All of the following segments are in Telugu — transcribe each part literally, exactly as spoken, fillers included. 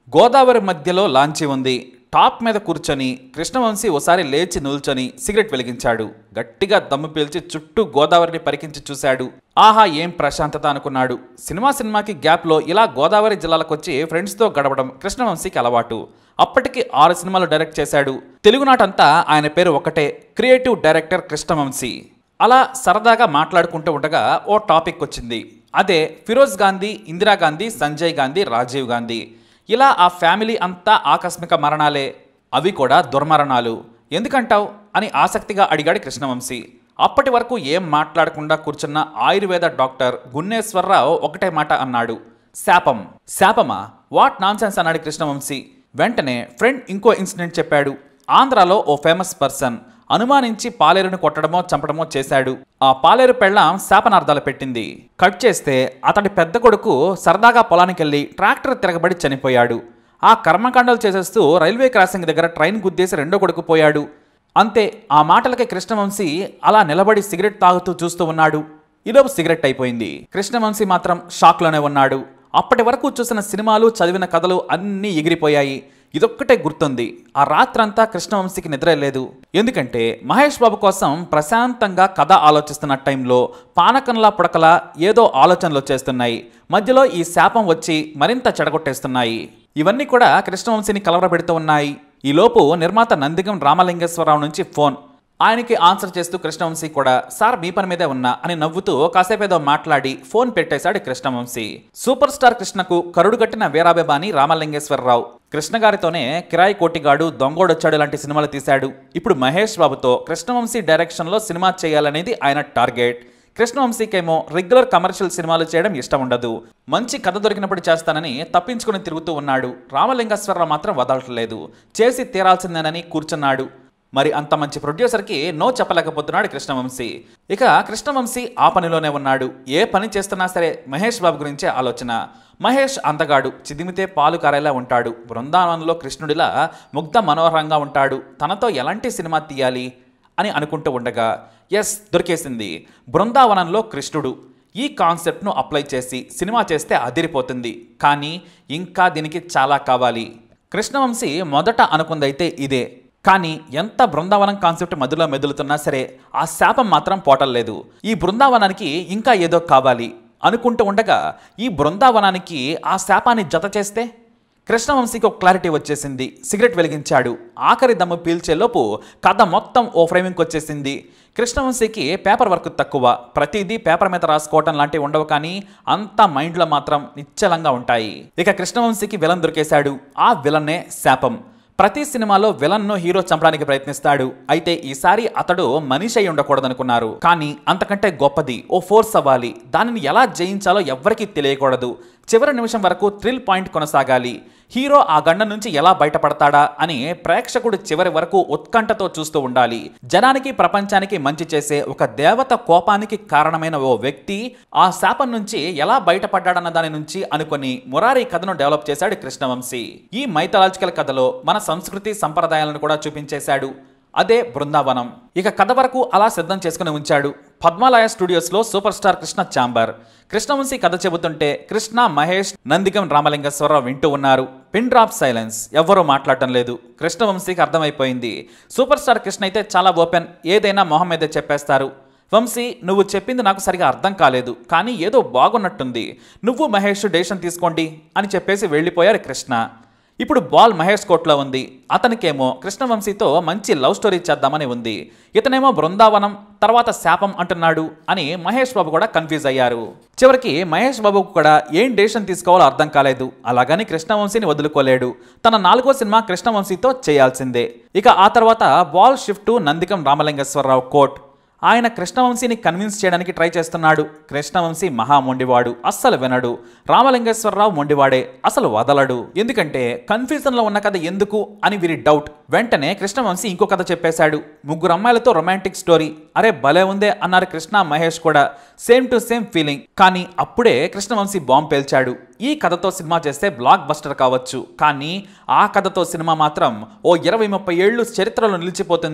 గోదావరి మధ్యలో లాంచీ ఉంది. టాప్ మీద కూర్చొని కృష్ణవంశీ ఓసారి లేచి నిల్చొని సిగరెట్ వెలిగించాడు. గట్టిగా దమ్ము పీల్చి చుట్టూ గోదావరిని పరికించి చూశాడు. ఆహా, ఏం ప్రశాంతత అనుకున్నాడు. సినిమా సినిమాకి గ్యాప్లో ఇలా గోదావరి జిల్లాలకు వచ్చి ఫ్రెండ్స్తో గడపడం కృష్ణవంశీకి అలవాటు. అప్పటికి ఆరు సినిమాలు డైరెక్ట్ చేశాడు. తెలుగునాటంతా ఆయన పేరు ఒకటే, క్రియేటివ్ డైరెక్టర్ కృష్ణవంశీ. అలా సరదాగా మాట్లాడుకుంటూ ఉండగా ఓ టాపిక్ వచ్చింది. అదే ఫిరోజ్ గాంధీ, ఇందిరాగాంధీ, సంజయ్ గాంధీ, రాజీవ్ గాంధీ. ఇలా ఆ ఫ్యామిలీ అంతా ఆకస్మిక మరణాలే, అవి కూడా దుర్మరణాలు. ఎందుకంటావు అని ఆసక్తిగా అడిగాడు కృష్ణవంశీ. అప్పటి వరకు ఏం మాట్లాడకుండా కూర్చున్న ఆయుర్వేద డాక్టర్ గున్నేశ్వరరావు ఒకటే మాట అన్నాడు, శాపం. శాపమా? వాట్ నాన్సెన్స్ అన్నాడు కృష్ణవంశీ. వెంటనే ఫ్రెండ్ ఇంకో ఇన్సిడెంట్ చెప్పాడు. ఆంధ్రాలో ఓ ఫేమస్ పర్సన్ అనుమానించి పాలేరుని కొట్టడమో చంపడమో చేశాడు. ఆ పాలేరు పెళ్ళాం శాపనార్థాలు పెట్టింది. కట్ చేస్తే అతడి పెద్ద కొడుకు సరదాగా పొలానికెళ్ళి ట్రాక్టర్ తిరగబడి చనిపోయాడు. ఆ కర్మకాండాలు చేసేస్తూ రైల్వే క్రాసింగ్ దగ్గర ట్రైన్ గుద్దేసి రెండో కొడుకు పోయాడు. అంతే. ఆ మాటలకి కృష్ణవంశీ అలా నిలబడి సిగరెట్ తాగుతూ చూస్తూ ఉన్నాడు. ఈలోపు సిగరెట్ అయిపోయింది. కృష్ణవంశీ మాత్రం షాక్లోనే ఉన్నాడు. అప్పటి వరకు చూసిన సినిమాలు, చదివిన కథలు అన్నీ ఎగిరిపోయాయి. ఇదొక్కటే గుర్తుంది. ఆ రాత్రంతా కృష్ణవంశీకి నిద్ర లేదు. ఎందుకంటే మహేష్ బాబు కోసం ప్రశాంతంగా కథ ఆలోచిస్తున్న టైంలో పానకంలా పుడకలా ఏదో ఆలోచనలు వచ్చేస్తున్నాయి. మధ్యలో ఈ శాపం వచ్చి మరింత చెడగొట్టేస్తున్నాయి. ఇవన్నీ కూడా కృష్ణవంశీని కలవరపెడుతూ ఉన్నాయి. ఈలోపు నిర్మాత నందిగం రామలింగేశ్వరరావు నుంచి ఫోన్. ఆయనకి ఆన్సర్ చేస్తూ కృష్ణవంశీ కూడా సార్ మీ పని మీదే ఉన్నా అని నవ్వుతూ కాసేపేదో మాట్లాడి ఫోన్ పెట్టేశాడు కృష్ణవంశీ. సూపర్ స్టార్ కృష్ణకు కరుడు కట్టిన వీరాభిమాని రామలింగేశ్వరరావు కృష్ణగారితోనే కిరాయి కోటిగాడు, దొంగోడొచ్చాడు లాంటి సినిమాలు తీశాడు. ఇప్పుడు మహేష్ బాబుతో కృష్ణవంశీ డైరెక్షన్లో సినిమా చేయాలనేది ఆయన టార్గెట్. కృష్ణవంశీకేమో రెగ్యులర్ కమర్షియల్ సినిమాలు చేయడం ఇష్టం ఉండదు. మంచి కథ దొరికినప్పుడు చేస్తానని తప్పించుకుని తిరుగుతూ ఉన్నాడు. రామలింగేశ్వరరావు మాత్రం వదలట్లేదు. చేసి తీరాల్సిందేనని కూర్చున్నాడు. మరి అంత మంచి ప్రొడ్యూసర్కి నో చెప్పలేకపోతున్నాడు కృష్ణవంశీ. ఇక కృష్ణవంశీ ఆ పనిలోనే ఉన్నాడు. ఏ పని చేస్తున్నా సరే మహేష్ బాబు గురించే ఆలోచన. మహేష్ అందగాడు, చిదిమితే పాలు కారేలా ఉంటాడు. బృందావనంలో కృష్ణుడిలా ముగ్ధ మనోహరంగా ఉంటాడు. తనతో ఎలాంటి సినిమా తీయాలి అని అనుకుంటూ ఉండగా ఎస్, దొరికేసింది. బృందావనంలో కృష్ణుడు. ఈ కాన్సెప్ట్ను అప్లై చేసి సినిమా చేస్తే అదిరిపోతుంది. కానీ ఇంకా దీనికి చాలా కావాలి. కృష్ణవంశీ మొదట అనుకుందైతే ఇదే. కానీ ఎంత బృందావనం కాన్సెప్ట్ మధ్యలో మెదులుతున్నా సరే ఆ శాపం మాత్రం పోటల్లేదు. ఈ బృందావనానికి ఇంకా ఏదో కావాలి అనుకుంటూ ఉండగా ఈ బృందావనానికి ఆ శాపాన్ని జత చేస్తే కృష్ణవంశీకి ఒక క్లారిటీ వచ్చేసింది. సిగరెట్ వెలిగించాడు. ఆఖరి దమ్ము పీల్చేలోపు కథ మొత్తం ఓ ఫ్రేమింగ్కి వచ్చేసింది. కృష్ణవంశీకి పేపర్ వర్క్ తక్కువ. ప్రతిదీ పేపర్ మీద రాసుకోవటం లాంటివి ఉండవు, కానీ అంతా మైండ్లో మాత్రం నిశ్చలంగా ఉంటాయి. ఇక కృష్ణవంశీకి విలన్ దొరికేశాడు. ఆ విలన్నే శాపం. ప్రతి సినిమాలో విలన్ను హీరో చంపడానికి ప్రయత్నిస్తాడు. అయితే ఈసారి అతడు మనిషి అయి ఉండకూడదనుకున్నారు. కానీ అంతకంటే గొప్పది ఓ ఫోర్స్ అవ్వాలి. దానిని ఎలా జయించాలో ఎవ్వరికీ తెలియకూడదు. చివరి నిమిషం వరకు థ్రిల్ పాయింట్ కొనసాగాలి. హీరో ఆ గండం నుంచి ఎలా బయటపడతాడా అని ప్రేక్షకుడు చివరి వరకు ఉత్కంఠతో చూస్తూ ఉండాలి. జనానికి, ప్రపంచానికి మంచి చేసే ఒక దేవత కోపానికి కారణమైన ఓ వ్యక్తి ఆ శాపం నుంచి ఎలా బయటపడ్డాడన్న దాని నుంచి అనుకొని మురారి కథను డెవలప్ చేశాడు కృష్ణవంశీ. ఈ మైథలాజికల్ కథలో మన సంస్కృతి సంప్రదాయాలను కూడా చూపించేశాడు. అదే బృందావనం. ఇక కథ వరకు అలా సిద్ధం చేసుకుని ఉంచాడు. Padmalaya స్టూడియోస్లో super star Krishna chamber. Krishna Vamsi కథ చెబుతుంటే కృష్ణ, మహేష్, నందిగం రామలింగేశ్వరరావు వింటూ ఉన్నారు. Pin drop silence. ఎవ్వరూ మాట్లాడటం లేదు. కృష్ణవంశీకి అర్థమైపోయింది. సూపర్ స్టార్ కృష్ణ అయితే చాలా ఓపెన్. ఏదైనా మొహం మీదే చెప్పేస్తారు. వంశీ, నువ్వు చెప్పింది నాకు సరిగా అర్థం కాలేదు, కానీ ఏదో బాగున్నట్టుంది. నువ్వు మహేష్ డెసిషన్ తీసుకోండి అని చెప్పేసి వెళ్ళిపోయారు కృష్ణ. ఇప్పుడు బాల్ మహేష్ కోట్లో ఉంది. అతనికేమో కృష్ణవంశీతో మంచి లవ్ స్టోరీ చేద్దామని ఉంది. ఇతనేమో బృందావనం తర్వాత శాపం అంటున్నాడు అని మహేష్ బాబు కూడా కన్ఫ్యూజ్ అయ్యారు. చివరికి మహేష్ బాబుకు కూడా ఏం డెసిషన్ తీసుకోవాలో అర్థం కాలేదు. అలాగని కృష్ణవంశీని వదులుకోలేడు. తన నాలుగో సినిమా కృష్ణవంశీతో చేయాల్సిందే. ఇక ఆ తర్వాత ball shift to Nandigam Ramalingeswara Rao coat. ఆయన కృష్ణవంశీని కన్విన్స్ చేయడానికి ట్రై చేస్తున్నాడు. కృష్ణవంశీ మహా మొండివాడు, అస్సలు వినడు. రామలింగేశ్వరరావు మొండివాడే, అసలు వదలడు. ఎందుకంటే కన్ఫ్యూజన్లో ఉన్న కథ ఎందుకు అని వీరి డౌట్. వెంటనే కృష్ణవంశీ ఇంకో కథ చెప్పేశాడు. ముగ్గురు అమ్మాయిలతో రొమాంటిక్ స్టోరీ. అరే భలే ఉందే అన్నారు కృష్ణ, మహేష్ కూడా. Same to same feeling. కానీ అప్పుడే కృష్ణవంశీ బాంబ్ పేల్చాడు. ఈ కథతో సినిమా చేస్తే బ్లాక్ బస్టర్ కావచ్చు, కానీ ఆ కథతో సినిమా మాత్రం ఓ ఇరవై ముప్పై ఏళ్ళు చరిత్రలో నిలిచిపోతుంది.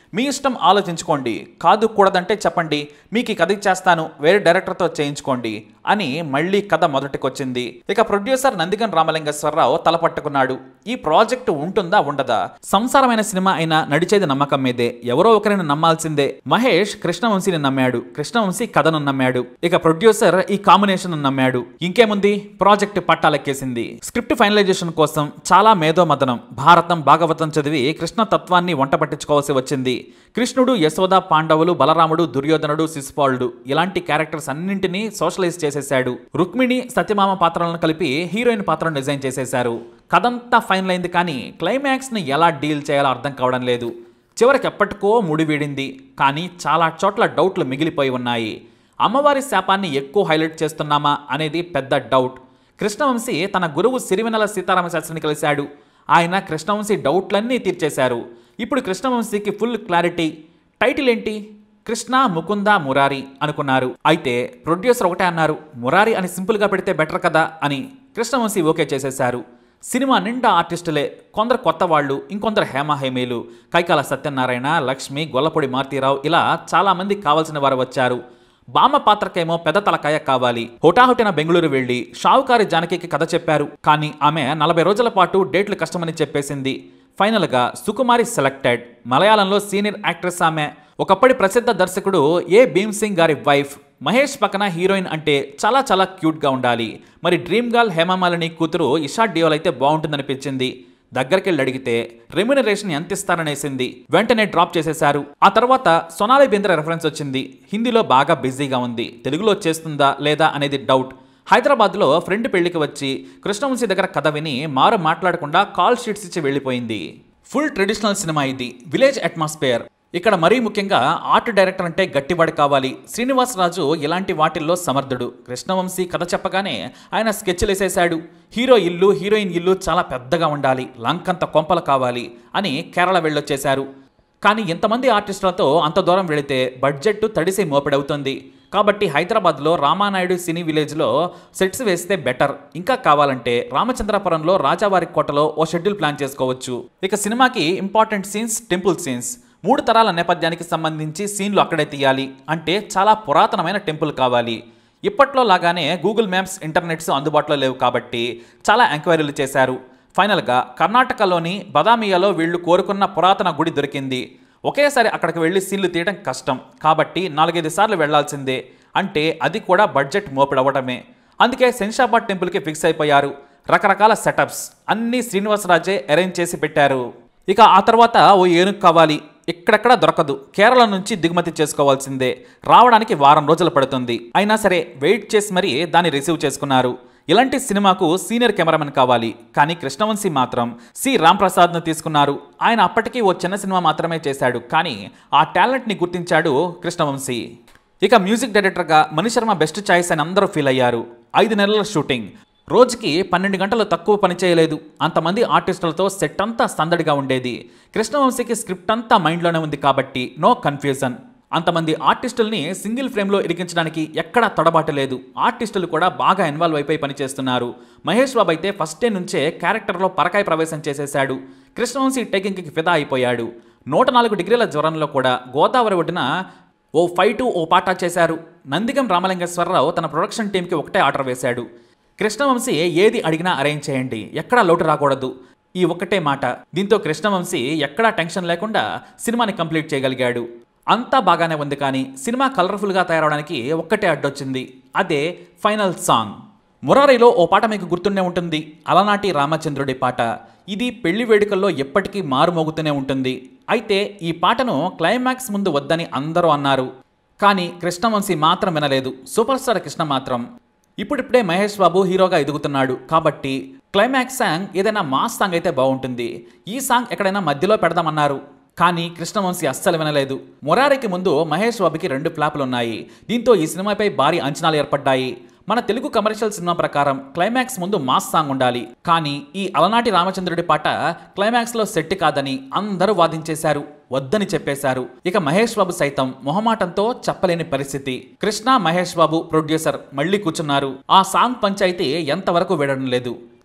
మీ ఇష్టం, ఆలోచించుకోండి. కాదు కూడదంటే చెప్పండి, మీకు ఈ కథ ఇచ్చేస్తాను, వేరే డైరెక్టర్తో చేయించుకోండి అని మళ్ళీ కథ మొదటికొచ్చింది. ఇక ప్రొడ్యూసర్ నందిగం రామలింగేశ్వరరావు తలపట్టుకున్నాడు. ఈ ప్రాజెక్టు ఉంటుందా ఉండదా? సంసారమైన సినిమా అయినా నడిచేది నమ్మకం మీదే, ఎవరో ఒకరిని నమ్మాల్సిందే. మహేష్ కృష్ణవంశీని నమ్మాడు, కృష్ణవంశీ కథను నమ్మాడు, ఇక ప్రొడ్యూసర్ ఈ కాంబినేషన్ నమ్మాడు. ఇంకేముంది, ప్రాజెక్టు పట్టాలెక్కేసింది. స్క్రిప్ట్ ఫైనలైజేషన్ కోసం చాలా మేధోమదనం, భారతం భాగవతం చదివి కృష్ణ తత్వాన్ని వంట పట్టించుకోవాల్సి వచ్చింది. కృష్ణుడు, యశోద, పాండవులు, బలరాముడు, దుర్యోధనుడు, శిశుపాలుడు ఇలాంటి క్యారెక్టర్స్ అన్నింటినీ సోషలైజ్ చేసేశాడు. రుక్మిణి, సత్యమామ పాత్రలను కలిపి హీరోయిన్ పాత్రను డిజైన్ చేసేశారు. కథంతా ఫైనల్ అయింది, కానీ క్లైమాక్స్ ని ఎలా డీల్ చేయాలో అర్థం కావడం లేదు. చివరికి ఎప్పటికో ముడివీడింది, కానీ చాలా చోట్ల డౌట్లు మిగిలిపోయి ఉన్నాయి. అమ్మవారి శాపాన్ని ఎక్కువ హైలైట్ చేస్తున్నామా అనేది పెద్ద డౌట్. కృష్ణవంశీ తన గురువు సిరివెన్నెల సీతారామ శాస్త్రిని కలిశాడు. ఆయన కృష్ణవంశీ డౌట్లన్నీ తీర్చేశారు. ఇప్పుడు కృష్ణవంశీకి ఫుల్ క్లారిటీ. టైటిల్ ఏంటి? కృష్ణ ముకుంద మురారి అనుకున్నారు. అయితే ప్రొడ్యూసర్ ఒకటే అన్నారు, మురారి అని సింపుల్గా పెడితే బెటర్ కదా అని. కృష్ణవంశీ ఓకే చేసేశారు. సినిమా నిండా ఆర్టిస్టులే, కొందరు కొత్త వాళ్ళు, ఇంకొందరు హేమాహేమీలు. కైకాల సత్యనారాయణ, లక్ష్మి, గొల్లపూడి మారుతీరావు ఇలా చాలామంది కావాల్సిన వారు వచ్చారు. బామ్మ పాత్రకేమో పెద్ద తలకాయ కావాలి. హుటాహుటిన బెంగళూరు వెళ్లి షావుకారి జానకికి కథ చెప్పారు, కానీ ఆమె నలభై రోజుల పాటు డేట్లు కష్టమని చెప్పేసింది. ఫైనల్ గా సుకుమారి సెలెక్టెడ్. మలయాళంలో సీనియర్ యాక్ట్రెస్ ఆమె. ఒకప్పటి ప్రసిద్ధ దర్శకుడు ఏ భీమ్ సింగ్ గారి వైఫ్. మహేష్ పక్కన హీరోయిన్ అంటే చాలా చాలా క్యూట్ గా ఉండాలి. మరి డ్రీమ్ గర్ల్ హేమమాలిని కూతురు ఇషా డియోల్ అయితే బాగుంటుందనిపించింది. దగ్గరికి వెళ్ళి అడిగితే రెమ్యునరేషన్ ఎంత ఇస్తారనేసింది. వెంటనే డ్రాప్ చేసేశారు. ఆ తర్వాత సోనాలి బేంద్ర రెఫరెన్స్ వచ్చింది. హిందీలో బాగా బిజీగా ఉంది, తెలుగులో చేస్తుందా లేదా అనేది డౌట్. హైదరాబాద్లో ఫ్రెండ్ పెళ్లికి వచ్చి కృష్ణవంశీ దగ్గర కథ విని మారు మాట్లాడకుండా కాల్ షీట్స్ ఇచ్చి వెళ్ళిపోయింది. ఫుల్ ట్రెడిషనల్ సినిమా ఇది, విలేజ్ అట్మాస్ఫియర్. ఇక్కడ మరీ ముఖ్యంగా ఆర్ట్ డైరెక్టర్ అంటే గట్టివాడు కావాలి. శ్రీనివాస్ రాజు ఇలాంటి వాటిల్లో సమర్థుడు. కృష్ణవంశీ కథ చెప్పగానే ఆయన స్కెచ్లు వేసేశాడు. హీరో ఇల్లు, హీరోయిన్ ఇల్లు చాలా పెద్దగా ఉండాలి, లంకంత కొంపలు కావాలి అని కేరళ వెళ్ళొచ్చేశారు. కానీ ఇంతమంది ఆర్టిస్టులతో అంత దూరం వెళితే బడ్జెట్ తడిసి మోపెడవుతుంది. కాబట్టి హైదరాబాద్లో రామానాయుడు సినీ విలేజ్లో సెట్స్ వేస్తే బెటర్. ఇంకా కావాలంటే రామచంద్రపురంలో రాజావారి కోటలో ఓ షెడ్యూల్ ప్లాన్ చేసుకోవచ్చు. ఇక సినిమాకి ఇంపార్టెంట్ సీన్స్, టెంపుల్ సీన్స్. మూడు తరాల నేపథ్యానికి సంబంధించి సీన్లు అక్కడే తీయాలి. అంటే చాలా పురాతనమైన టెంపుల్ కావాలి. ఇప్పట్లో లాగానే గూగుల్ మ్యాప్స్, ఇంటర్నెట్స్ అందుబాటులో లేవు కాబట్టి చాలా ఎంక్వైరీలు చేశారు. ఫైనల్గా కర్ణాటకలోని బదామియాలో వీళ్ళు కోరుకున్న పురాతన గుడి దొరికింది. ఒకేసారి అక్కడికి వెళ్ళి సీన్లు తీయడం కష్టం కాబట్టి నాలుగైదు సార్లు వెళ్లాల్సిందే. అంటే అది కూడా బడ్జెట్ మోపిడవటమే. అందుకే శంషాబాద్ టెంపుల్కి ఫిక్స్ అయిపోయారు. రకరకాల సెటప్స్ అన్నీ శ్రీనివాసరాజే అరేంజ్ చేసి పెట్టారు. ఇక ఆ తర్వాత ఓ ఏనుగు కావాలి. ఇక్కడెక్కడ దొరకదు, కేరళ నుంచి దిగుమతి చేసుకోవాల్సిందే. రావడానికి వారం రోజులు పడుతుంది. అయినా సరే వెయిట్ చేసి మరీ దాన్ని రిసీవ్ చేసుకున్నారు. ఇలాంటి సినిమాకు సీనియర్ కెమెరామెన్ కావాలి. కానీ కృష్ణవంశీ మాత్రం సి రాంప్రసాద్ను తీసుకున్నారు. ఆయన అప్పటికీ ఓ చిన్న సినిమా మాత్రమే చేశాడు, కానీ ఆ టాలెంట్ని గుర్తించాడు కృష్ణవంశీ. ఇక మ్యూజిక్ డైరెక్టర్గా మణిశర్మ బెస్ట్ చాయిస్ అని అందరూ ఫీల్ అయ్యారు. ఐదు నెలల షూటింగ్, రోజుకి పన్నెండు గంటలు తక్కువ పని చేయలేదు. అంతమంది ఆర్టిస్టులతో సెట్ అంతా సందడిగా ఉండేది. కృష్ణవంశీకి స్క్రిప్ట్ అంతా మైండ్లోనే ఉంది కాబట్టి నో కన్ఫ్యూజన్. అంతమంది ఆర్టిస్టుల్ని సింగిల్ ఫ్రేమ్లో ఇరికించడానికి ఎక్కడా తడబాటు లేదు. ఆర్టిస్టులు కూడా బాగా ఇన్వాల్వ్ అయిపోయి పనిచేస్తున్నారు. మహేష్ బాబు అయితే ఫస్ట్ డే నుంచే క్యారెక్టర్లో పరకాయ ప్రవేశం చేసేశాడు. కృష్ణవంశీ టేకింగ్కి ఫిదా అయిపోయాడు. నూట నాలుగు డిగ్రీల జ్వరంలో కూడా గోదావరి ఒడ్డున ఓ ఫైటు ఓ పాట చేశారు. నందిగం రామలింగేశ్వరరావు తన ప్రొడక్షన్ టీంకి ఒకటే ఆర్డర్ వేశాడు. కృష్ణవంశీ ఏది అడిగినా అరేంజ్ చేయండి, ఎక్కడా లోటు రాకూడదు, ఈ ఒక్కటే మాట. దీంతో కృష్ణవంశీ ఎక్కడా టెన్షన్ లేకుండా సినిమాని కంప్లీట్ చేయగలిగాడు. అంతా బాగానే ఉంది, కానీ సినిమా కలర్ఫుల్గా తయారవడానికి ఒక్కటే అడ్డొచ్చింది. అదే ఫైనల్ సాంగ్. మురారిలో ఓ పాట మీకు గుర్తుండే ఉంటుంది, అలనాటి రామచంద్రుడి పాట. ఇది పెళ్లి వేడుకల్లో ఎప్పటికీ మారుమోగుతూనే ఉంటుంది. అయితే ఈ పాటను క్లైమాక్స్ ముందు వద్దని అందరూ అన్నారు, కానీ కృష్ణవంశీ మాత్రం వినలేదు. సూపర్ స్టార్ కృష్ణ మాత్రం ఇప్పుడిప్పుడే మహేష్ బాబు హీరోగా ఎదుగుతున్నాడు కాబట్టి క్లైమాక్స్ సాంగ్ ఏదైనా మాస్ సాంగ్ అయితే బాగుంటుంది, ఈ సాంగ్ ఎక్కడైనా మధ్యలో పెడదామన్నారు. కానీ కృష్ణవంశీ అస్సలు వినలేదు. మురారికి ముందు మహేష్ బాబుకి రెండు ఫ్లాపులు ఉన్నాయి. దీంతో ఈ సినిమాపై భారీ అంచనాలు ఏర్పడ్డాయి. మన తెలుగు కమర్షియల్ సినిమా ప్రకారం క్లైమాక్స్ ముందు మాస్ సాంగ్ ఉండాలి. కానీ ఈ అలనాటి రామచంద్రుడి పాట క్లైమాక్స్లో సెట్ కాదని అందరూ వాదించేశారు, వద్దని చెప్పేశారు. ఇక మహేష్ బాబు సైతం మొహమాటంతో చెప్పలేని పరిస్థితి. కృష్ణ, మహేష్ బాబు ప్రొడ్యూసర్ మళ్లీ కూర్చున్నారు. ఆ సాంగ్ పంచాయితీ ఎంతవరకు వీడడం లేదు.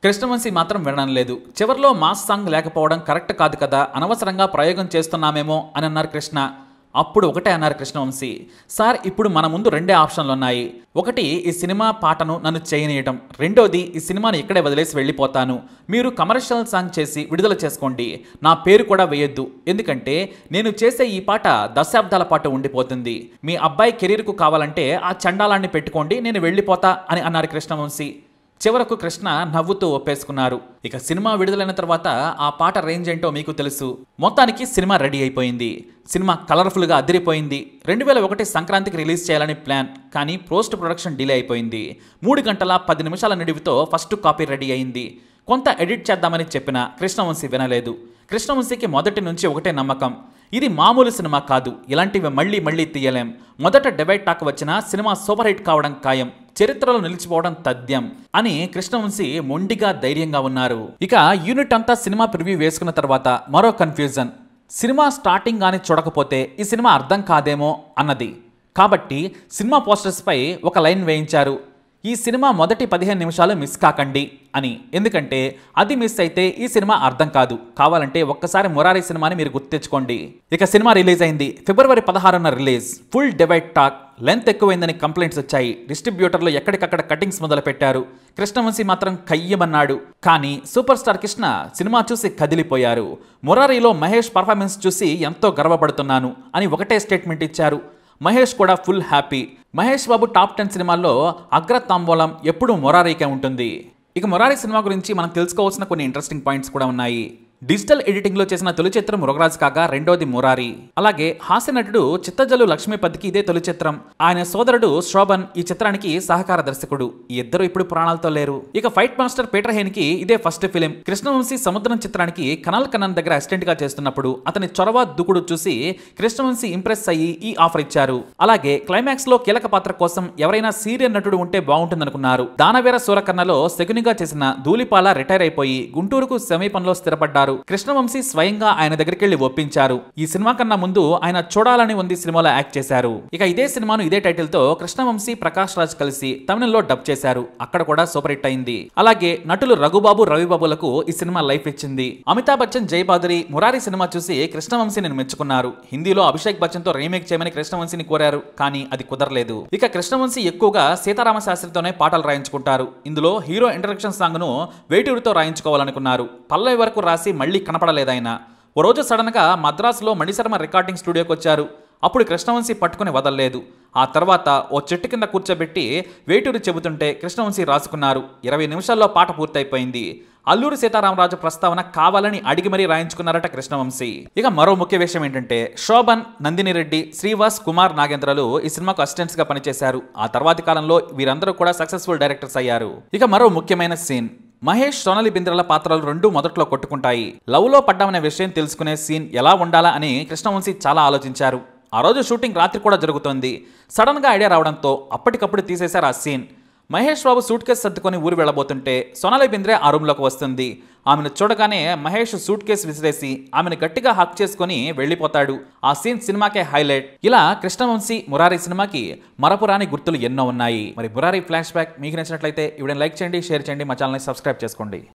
కృష్ణవంశీ మాత్రం వినడం లేదు. చివర్లో మాస్ సాంగ్ లేకపోవడం కరెక్ట్ కాదు కదా, అనవసరంగా ప్రయోగం చేస్తున్నామేమో అని అన్నారు కృష్ణ. అప్పుడు ఒకటే అన్నారు కృష్ణవంశీ, సార్ ఇప్పుడు మన ముందు రెండే ఆప్షన్లు ఉన్నాయి. ఒకటి ఈ సినిమా పాటను నన్ను చేయనీయటం, రెండోది ఈ సినిమాను ఇక్కడే వదిలేసి వెళ్ళిపోతాను. మీరు కమర్షియల్ సాంగ్ చేసి విడుదల చేసుకోండి, నా పేరు కూడా వేయొద్దు. ఎందుకంటే నేను చేసే ఈ పాట దశాబ్దాల పాటు ఉండిపోతుంది. మీ అబ్బాయి కెరీర్కు కావాలంటే ఆ చండాలాన్ని పెట్టుకోండి, నేను వెళ్ళిపోతా అని అన్నారు కృష్ణవంశీ. చివరకు కృష్ణ నవ్వుతూ ఒప్పేసుకున్నారు. ఇక సినిమా విడుదలైన తర్వాత ఆ పాట రేంజ్ ఏంటో మీకు తెలుసు. మొత్తానికి సినిమా రెడీ అయిపోయింది. సినిమా కలర్ఫుల్గా అదిరిపోయింది. రెండు వేల ఒకటి సంక్రాంతికి రిలీజ్ చేయాలని ప్లాన్, కానీ పోస్ట్ ప్రొడక్షన్ డిలే అయిపోయింది. మూడు గంటల పది నిమిషాల నిడివితో ఫస్ట్ కాపీ రెడీ అయింది. కొంత ఎడిట్ చేద్దామని చెప్పిన కృష్ణవంశీ వినలేదు. కృష్ణవంశీకి మొదటి నుంచి ఒకటే నమ్మకం, ఇది మామూలు సినిమా కాదు, ఇలాంటివి మళ్ళీ మళ్ళీ తీయలేం. మొదట డిబేట్ టాక్ వచ్చిన సినిమా సూపర్ హిట్ కావడం ఖాయం, చరిత్రలో నిలిచిపోవడం తథ్యం అని కృష్ణవంశీ మొండిగా ధైర్యంగా ఉన్నారు. ఇక యూనిట్ అంతా సినిమా ప్రివ్యూ వేసుకున్న తర్వాత మరో కన్ఫ్యూజన్. సినిమా స్టార్టింగ్ కానీ చూడకపోతే ఈ సినిమా అర్థం కాదేమో అన్నది. కాబట్టి సినిమా పోస్టర్స్ పై ఒక లైన్ వేయించారు, ఈ సినిమా మొదటి పదిహేను నిమిషాలు మిస్ కాకండి అని. ఎందుకంటే అది మిస్ అయితే ఈ సినిమా అర్థం కాదు. కావాలంటే ఒక్కసారి మురారి సినిమాని మీరు గుర్తించుకోండి. ఇక సినిమా రిలీజ్ అయింది. ఫిబ్రవరి పదహారున release. Full debate talk, length ఎక్కువైందని కంప్లైంట్స్ వచ్చాయి. డిస్ట్రిబ్యూటర్లు ఎక్కడికక్కడ కటింగ్స్ మొదలు పెట్టారు. కృష్ణవంశీ మాత్రం కయ్యమన్నాడు. కానీ సూపర్ స్టార్ కృష్ణ సినిమా చూసి కదిలిపోయారు. మురారిలో మహేష్ పర్ఫార్మెన్స్ చూసి ఎంతో గర్వపడుతున్నాను అని ఒకటే స్టేట్మెంట్ ఇచ్చారు. మహేష్ కూడా full happy. Mahesh Babu top ten సినిమాల్లో అగ్ర తాంబూలం ఎప్పుడూ మురారీకే ఉంటుంది. ఇక మురారి సినిమా గురించి మనం తెలుసుకోవాల్సిన కొన్ని ఇంట్రెస్టింగ్ పాయింట్స్ కూడా ఉన్నాయి. డిజిటల్ ఎడిటింగ్ లో చేసిన తొలి చిత్రం మృగరాజ్ కాగా రెండోది మురారి. అలాగే హాస్య నటుడు చిత్తజల్లు లక్ష్మీపతికి ఇదే తొలి చిత్రం. ఆయన సోదరుడు శోభన్ ఈ చిత్రానికి సహకార దర్శకుడు. ఈ ఇద్దరు ఇప్పుడు ప్రాణాలతో లేరు. ఇక ఫైట్ మాస్టర్ పీటర్ హెయిన్ కి ఇదే ఫస్ట్ ఫిలిం. కృష్ణవంశీ సముద్రం చిత్రానికి కనల్ కన్నన్ దగ్గర అసిస్టెంట్ గా చేస్తున్నప్పుడు అతని చొరవ దూకుడు చూసి కృష్ణవంశీ ఇంప్రెస్ అయ్యి ఈ ఆఫర్ ఇచ్చారు. అలాగే క్లైమాక్స్ లో కీలక పాత్ర కోసం ఎవరైనా సీరియల్ నటుడు ఉంటే బాగుంటుందనుకున్నారు. దానవీర సూరకర్ణలో శకునిగా చేసిన ధూళిపాల రిటైర్ అయిపోయి గుంటూరుకు సమీపంలో స్థిరపడ్డారు. కృష్ణవంశీ స్వయంగా ఆయన దగ్గరికి వెళ్లి ఒప్పించారు. ఈ సినిమా కన్నా ముందు ఆయన చూడాలని ఉంది సినిమాలో యాక్ట్ చేశారు. ఇక ఇదే సినిమాను ఇదే టైటిల్ తో కృష్ణవంశీ ప్రకాష్ రాజ్ కలిసి తమిళంలో డబ్ చేశారు. అక్కడ కూడా సూపర్ హిట్ అయింది. అలాగే నటులు రఘుబాబు రవిబాబులకు ఈ సినిమా లైఫ్ ఇచ్చింది. అమితాబ్ బచ్చన్ జయబాదురి మురారి సినిమా చూసి కృష్ణవంశీని మెచ్చుకున్నారు. హిందీలో అభిషేక్ బచ్చన్ తో రీమేక్ చేయమని కృష్ణవంశీని కోరారు, కానీ అది కుదరలేదు. ఇక కృష్ణవంశీ ఎక్కువగా సీతారామ శాస్త్రితోనే పాటలు రాయించుకుంటారు. ఇందులో హీరో ఇంట్రడక్షన్ సాంగ్ ను వేటూరుతో రాయించుకోవాలనుకున్నారు. పల్లవి వరకు రాసి మళ్ళీ కనపడలేదాయన. ఓ రోజు సడన్ గా మద్రాసులో మణిశర్మ రికార్డింగ్ స్టూడియోకి వచ్చారు. అప్పుడు కృష్ణవంశీ పట్టుకుని వదలలేదు. ఆ తర్వాత ఓ చెట్టు కింద కూర్చోబెట్టి వేటూరు చెబుతుంటే కృష్ణవంశీ రాసుకున్నారు. ఇరవై నిమిషాల్లో పాట పూర్తయిపోయింది. అల్లూరి సీతారామరాజు ప్రస్తావన కావాలని అడిగి మరీ రాయించుకున్నారట కృష్ణవంశీ. ఇక మరో ముఖ్య విషయం ఏంటంటే శోభన్, నందిని రెడ్డి, శ్రీవాస్, కుమార్ నాగేంద్రలు ఈ సినిమాకు అసిస్టెంట్స్ గా పనిచేశారు. ఆ తర్వాతి కాలంలో వీరందరూ కూడా సక్సెస్ఫుల్ డైరెక్టర్స్ అయ్యారు. ఇక మరో ముఖ్యమైన సీన్, మహేష్, సోనాలి బింద్రల పాత్రలు రెండు మొదట్లో కొట్టుకుంటాయి. లవ్ లో పడ్డామనే విషయం తెలుసుకునే సీన్ ఎలా ఉండాలా అని కృష్ణవంశీ చాలా ఆలోచించారు. ఆ రోజు షూటింగ్ రాత్రి కూడా జరుగుతోంది. సడన్ గా ఐడియా రావడంతో అప్పటికప్పుడు తీసేశారు ఆ scene. Mahesh Babu suitcase సర్దుకొని ఊరు వెళ్ళబోతుంటే సోనాలి బింద్రే ఆ రూమ్లోకి వస్తుంది. ఆమెను చూడగానే మహేష్ సూట్ కేసు విసిరేసి ఆమెను గట్టిగా హక్ చేసుకుని వెళ్ళిపోతాడు. ఆ సీన్ సినిమాకే హైలైట్. ఇలా కృష్ణవంశీ మురారి సినిమాకి మరపురాని గుర్తులు ఎన్నో ఉన్నాయి. మరి మురారి ఫ్లాష్ బ్యాక్ మీకు నచ్చినట్లయితే ఇవిడని లైక్ చేయండి, షేర్ చేయండి, మా ఛానల్ని సబ్స్క్రైబ్ చేసుకోండి.